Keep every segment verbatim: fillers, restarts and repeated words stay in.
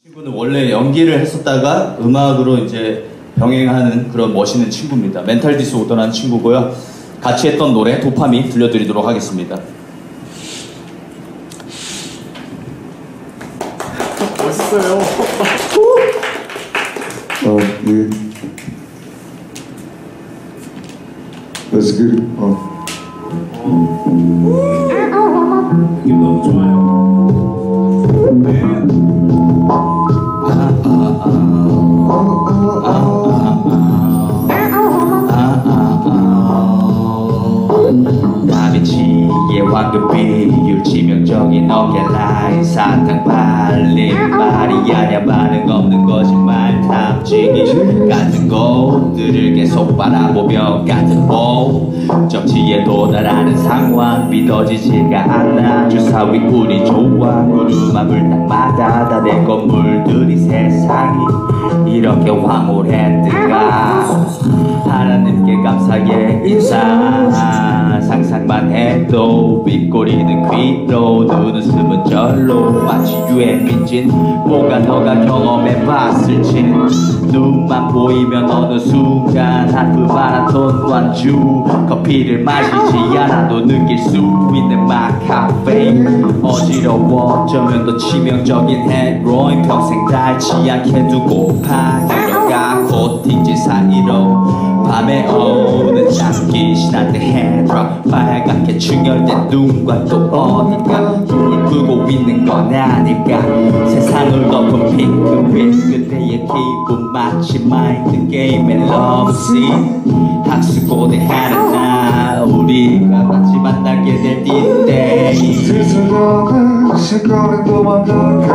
친구는 원래 연기를 했었다가 음악으로 이제 병행하는 그런 멋있는 친구입니다. 멘탈 디스오더라는 친구고요. 같이 했던 노래 도파민 들려드리도록 하겠습니다. 멋있어요. 어, 예. That's good. 어. 느낌 너무 좋아요. 네. 다비치의 황금비율 치명적인 어깨 라인 사탕 발림 말이 아냐 반응 없는 거짓말 탐지기 같은 것들을 계속 바라보며 같은 목적지에 도달하는 상황 믿어지지가 않아 주사위 우리 좋아 구름아 물땅마다 다 내 건물들이 세상이 이렇게 황홀했던가 하나님께 감사의 인사 상상만 해도 빗꼬리는 귀로 눈웃음은 절로 마치 유엔 빚진 뭐가 너가 경험해봤을지 눈만 보이면 어느 순간 하프 마라톤 완주 커피를 마시지 않아도 느낄 수 있는 마카페인 어지러워 어쩌면 더 치명적인 헤로인 평생 닳지 않게 두고파 들어가 코팅지 사이로 밤에 오는 장기 신한테 헤드락 빨갛게 충혈된 눈과 또 어딘가 불을 끄고 있는 건 아닐까 세상을 덮은 핑크빛 그때의 기분 마치 마인드 게임의 러브씬 학수고대하는 날 우리가 같이 만나게 될 이때 세상은 시간은 도망가게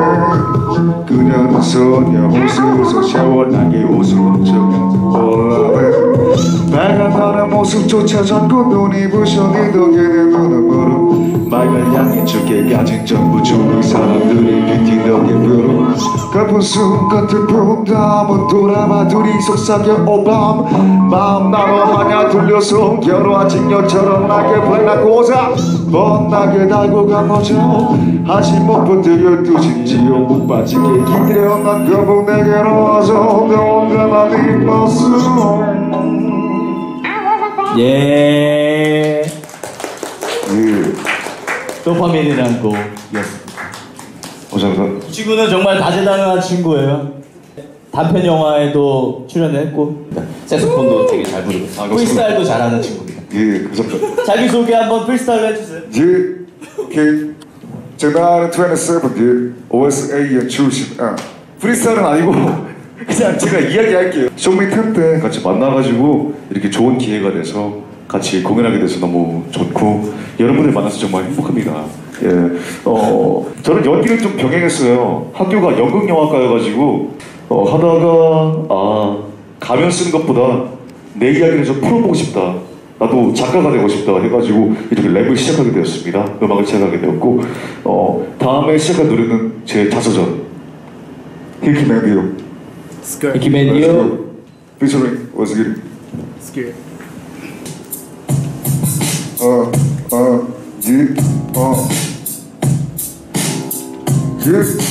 그녀는 소녀 호수에서 샤워나게 옷을 훔쳐가는 몰라배 빨간 너의 모습조차 전부 눈이 부셔 기덕이는 눈으로 맑은 향이 죽게 가진 전부 죽은 사람들이 비티덕에 부러 가쁜 순간들 본 다음은 돌아봐 둘이 속삭여 오밤 마음 나눠 하냐 돌려서 결혼한 직녀처럼 나게 발라고자 뻔나게 달고 간 거죠 아직 못 버티고 두신지요 못 빠지게 기다려 난 거북 내게로 와서 너가 난 이뻤어 예. 예. 도파민이라는 곡이었습니다. 감사합니다. 이 친구는 정말 다재다능한 친구예요. 단편 영화에도 출연을 했고 색소폰도 되게 잘 부르고 아, 프리스타일도 잘하는 친구입니다. 예, 감사합니다. 자기소개 한번 프리스타일로 해주세요. 예, 오케이. 제가 이십칠 오에스에이의 출신. 아, 프리스타일은 아니고 그냥 제가 이야기할게요. 쇼미텐 때 같이 만나가지고 이렇게 좋은 기회가 돼서 같이 공연하게 돼서 너무 좋고 여러분들 만나서 정말 행복합니다. 예, 어, 저는 연기를 좀 병행했어요. 학교가 연극영화과여가지고 어, 하다가 아 가면 쓰는 것보다 내 이야기를 좀 풀어보고 싶다. 나도 작가가 되고 싶다 해가지고 이렇게 랩을 시작하게 되었습니다. 음악을 시작하게 되었고 어, 다음에 시작한 노래는 제 자서전 히키맨디오 히키맨디오 피처링 워즈기리 스케일. 어, 어, 예, 어, 예.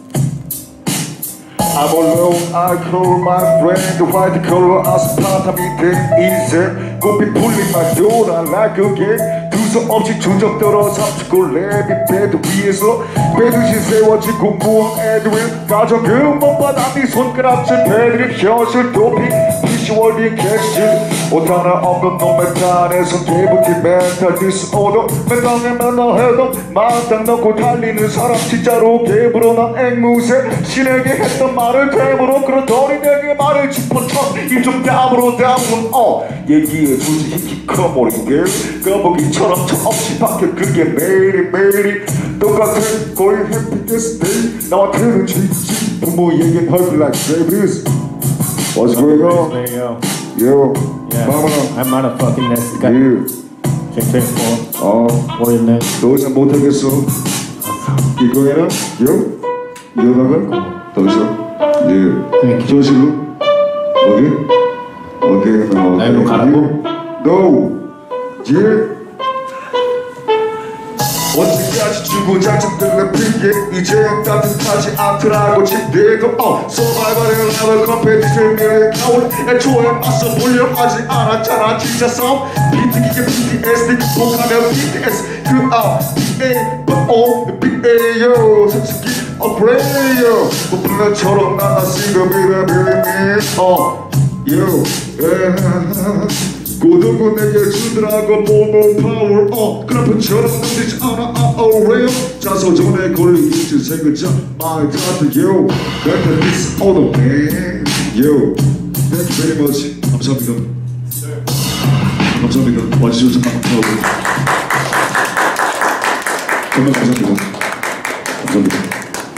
I'm alone, I call my friend the white collar 아스파탐이 된 인생 꽃빛 풀린 마도나 나 그게 두서없이 중적 떨어 삼십구 랩이 배드 위에서 배드시 세워진 공부한 애들 가져 금방 바다 네 손가락질 배드립 현실 도피 피시월딩 캐시 옷 하나 없는 놈의 탄에서 개부티 멘탈 디스오더 맨땅에 맨날 해도 만땅 넣고 달리는 사람 진짜로 개부러 난 앵무새 신에게 했던 말을 되물어 그러더니 내게 말을 짚어쳐 이좀 담으로 담은 어 얘기해 주지 히키커머리 게 거북이처럼 철없이 바뀌어 그게 매일이 매일이 똑같은 거의 해피데스 데이 나한테는 지지 부모에겐 헐크 like babies What's going on? Yo, Yeah, mama. I'm motherfucking next guy. Yeah. check twenty-four. 어, What is that? 더 이상 못하겠어. 이거에는 요, 이거다가 더 이상 예, 저실로 어디, 어디, 어, 라이브로 가라고? No, 예. 어떻게? 끝까지 주구장창 들는 핑계 이제 따뜻하지 않더라고 침대도 어 서바이벌의 라이벌 컴페티션 밀린 가올 애초에 맞서 보려 하지 않았잖아 진짜 싸움 비트기계 비티에스 복하면 비티에스 그아 비에 but all 비에요 솔직히 어플레이어 오플레처럼 나나 싱글이라 밀리니 어 요 고독은 내게 주더라고 모모 파워 어 그래프처럼 넘치지 않아 아 어레요 자소전에 걸린 인생 그저 My God yo Better this all the way yo Thank you very much 감사합니다 감사합니다 와주셔서 감사합니다 정말 감사합니다 감사합니다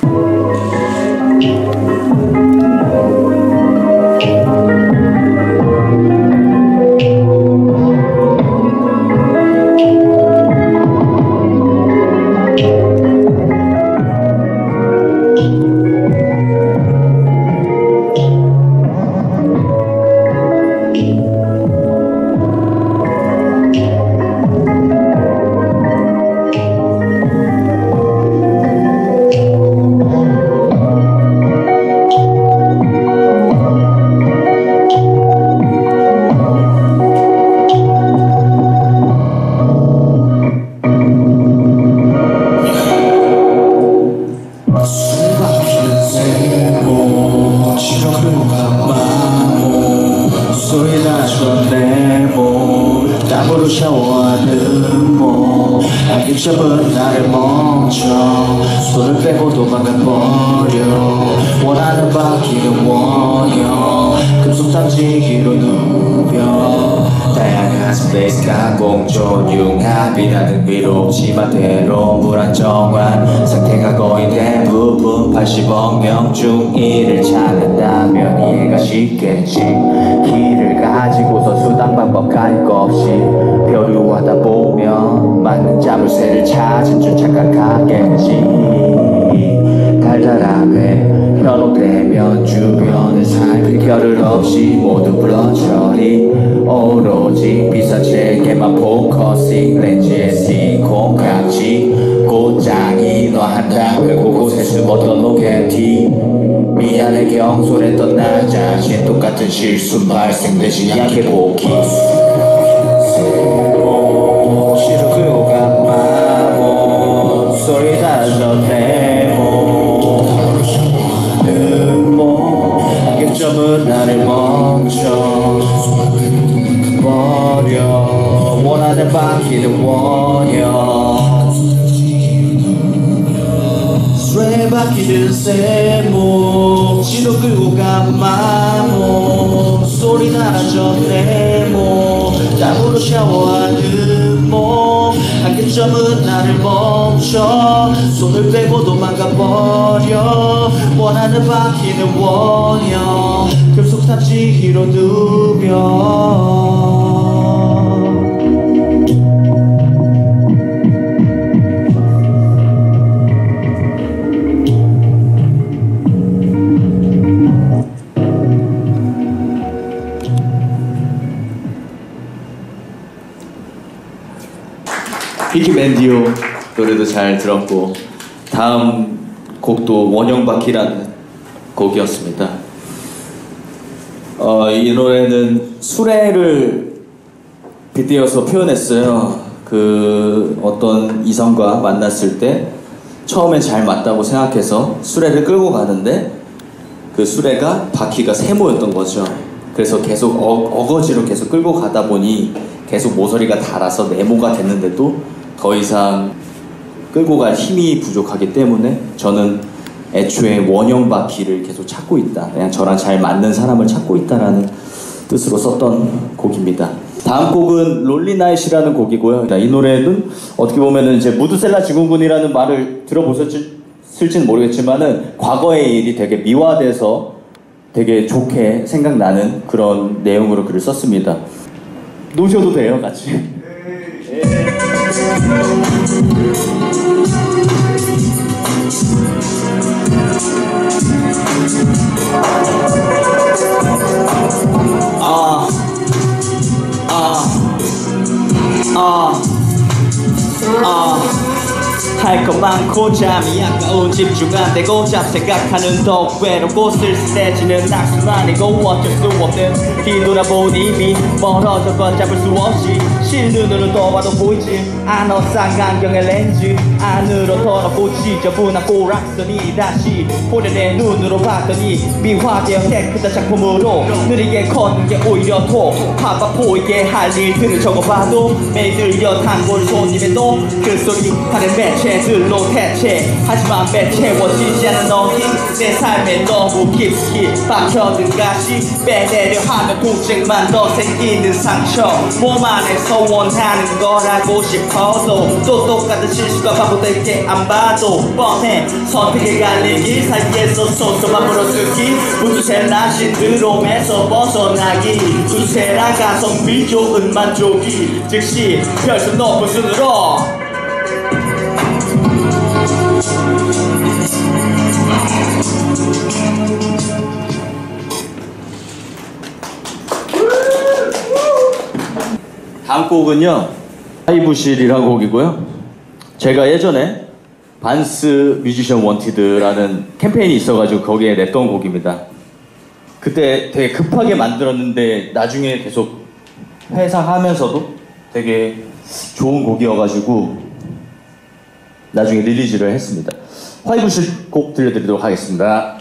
땀으로 샤워하는 몸 알기 접은 나를 멈춰 손을 빼고 도망가버려 원하는 바퀴는 원형 급속 탐지기로 누벼 다양한 스페이스 강공조 융합이라는 위롭지만 때론 불안정한 상태가 거의 대부분 팔십억 명 중 일을 찾는다면 이해가 쉽겠지 길을 가지고서 수단 방법 갈 거 없이 표류하다 보면 맞는 자물쇠를 찾은 줄 착각하겠지 달달함에 현혹되면 주변을 살필 겨를 없이 모두 불어처리 오로지 비서체계만 포커싱 렌즈에 시콘 각지 곧장이 너한다면 곳곳에 숨었던 로켓티 미안해 경솔했던 나 자신 똑같은 실수 발생되지 않게 보기 시로 끌고 간 마법 소리 달던 내몸 음모 한계점은 나를 멈춰 버려 원하는 바퀴는 원형 쇠바퀴는 세모 시로 끌고 간 마모 소리 나던 내몸 땀으로 샤워하는 몸 한계점은 나를 멈춰 손을 빼고 도망가버려 원하는 바퀴는 원형 급속 탑지기로 누벼 비키 맨디오 노래도 잘 들었고 다음 곡도 원형바퀴라는 곡이었습니다. 어, 이 노래는 수레를 빗대어서 표현했어요. 그 어떤 이성과 만났을 때 처음엔 잘 맞다고 생각해서 수레를 끌고 가는데 그 수레가 바퀴가 세모였던 거죠. 그래서 계속 어, 어거지로 계속 끌고 가다 보니 계속 모서리가 닳아서 네모가 됐는데도 더 이상 끌고 갈 힘이 부족하기 때문에 저는 애초에 원형 바퀴를 계속 찾고 있다. 그냥 저랑 잘 맞는 사람을 찾고 있다라는 뜻으로 썼던 곡입니다. 다음 곡은 롤리나잇이라는 곡이고요. 이 노래는 어떻게 보면은 이제 무드셀라 증후군이라는 말을 들어보셨을지는 모르겠지만은 과거의 일이 되게 미화돼서 되게 좋게 생각나는 그런 내용으로 글을 썼습니다. 노셔도 돼요, 같이. 아, 아, 아, 아, 할 할 것 많고 잠이 아까운 집중 안 되고 잡생각하는 더 외롭고 쓸쓸해지는 낙순아니고 어쩔 수 없는 뒤돌아보니 이미 멀어져 건 잡을 수 없이 실눈으로 떠봐도 보이지 않아 쌍안경의 렌즈 안으로 털어고 지저분한 꼬락선이 다시 보려내 눈으로 봤더니 미화되어 깨끗한 작품으로 느리게 걷는 게 오히려 더 바빠 보이게 할 일들을 적어봐도 매일 들려 단골 손님에도 그 소리 하는 매체들로 대체 하지만 매체워지지 않은 너희 내 삶에 너무 깊이 박혀든 가시 빼내려 하면 동생만 더 생기는 상처 몸 안에서 원하는 걸 알고 싶어도 또 똑같은 실수가 반복될게 안 봐도 뻔해 선택의 갈리기 사이에서 소소만 물어뜯기 무주세 나 신드롬에서 벗어나기 주세라 가성비 좋은 만족이 즉시 별수 높은 순으로 다음 곡은요 하이브실이라는 곡이고요 제가 예전에 반스 뮤지션 원티드라는 캠페인이 있어가지고 거기에 냈던 곡입니다 그때 되게 급하게 만들었는데 나중에 계속 회상하면서도 되게 좋은 곡이어가지고 나중에 릴리즈를 했습니다 하이브실 곡 들려드리도록 하겠습니다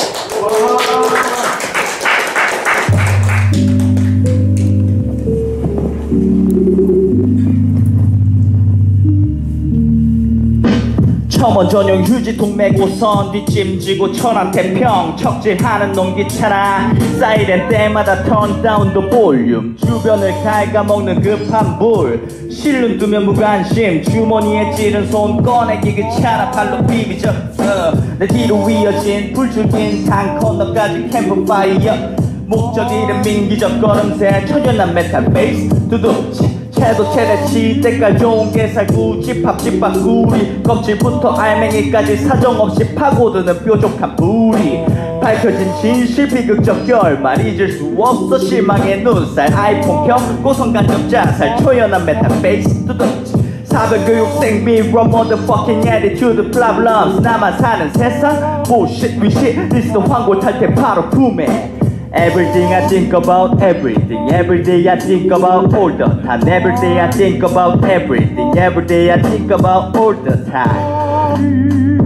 첨원 전용 휴지통 메고 선 뒷짐지고 천안태평 척질하는 놈 귀찮아 사이렌 때마다 턴다운도 볼륨 주변을 갉아먹는 급한 불 실눈 뜨면 무관심 주머니에 찌른 손 꺼내기 귀찮아 팔로 비비적 어, 내 뒤로 이어진 불줄긴 당 건너까지 캠프파이어 목적 잃은 민기적 걸음새 천연한 메탈 베이스 두둑치 채도 최대치 때깔 좋은 게살 구집합 집합구리 껍질부터 알맹이까지 사정없이 파고드는 뾰족한 부리 밝혀진 진실 비극적 결말 잊을 수 없어 실망의 눈살 아이폰 켜 고성간접 자살 초연한 메탈 베이스 두둑치 사별교육생 미러 motherfucking attitude problems 나만 사는 세상 bullshit 위시 리스트 황골 탈퇴 바로 구매 Everything I think about everything Every day I think about all the time Every day I think about everything Every day I think about all the time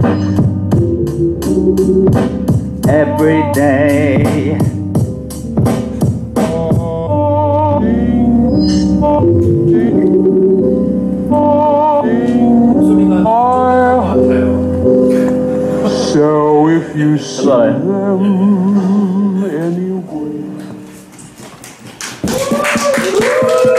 Every day So if you see them anyway